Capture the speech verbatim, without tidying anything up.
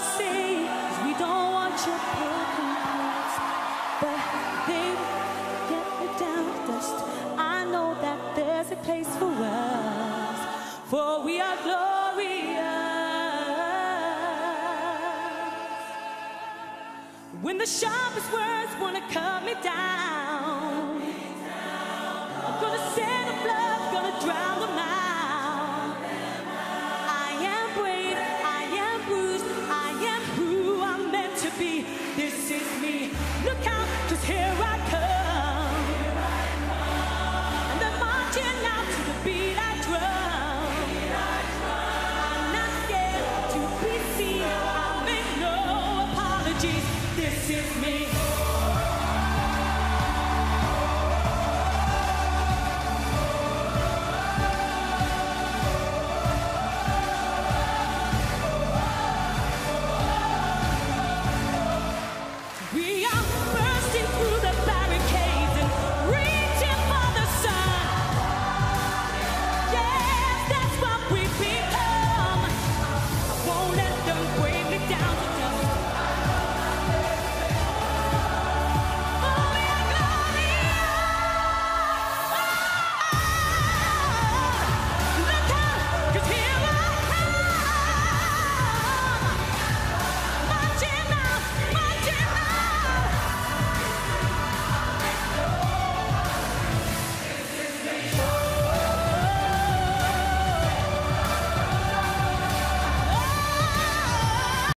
say is we don't want your broken hearts, but they get it down to dust. I know that there's a place for us, for we are glorious. When the sharpest words wanna cut me down, I'm gonna send a blood, gonna drown them out. I am brave, I am bruised, I am who I'm meant to be. This is me. Look out, 'cause here I come. And they're marching out to the beat I drum. I'm not scared to be seen. I make no apologies. This is me.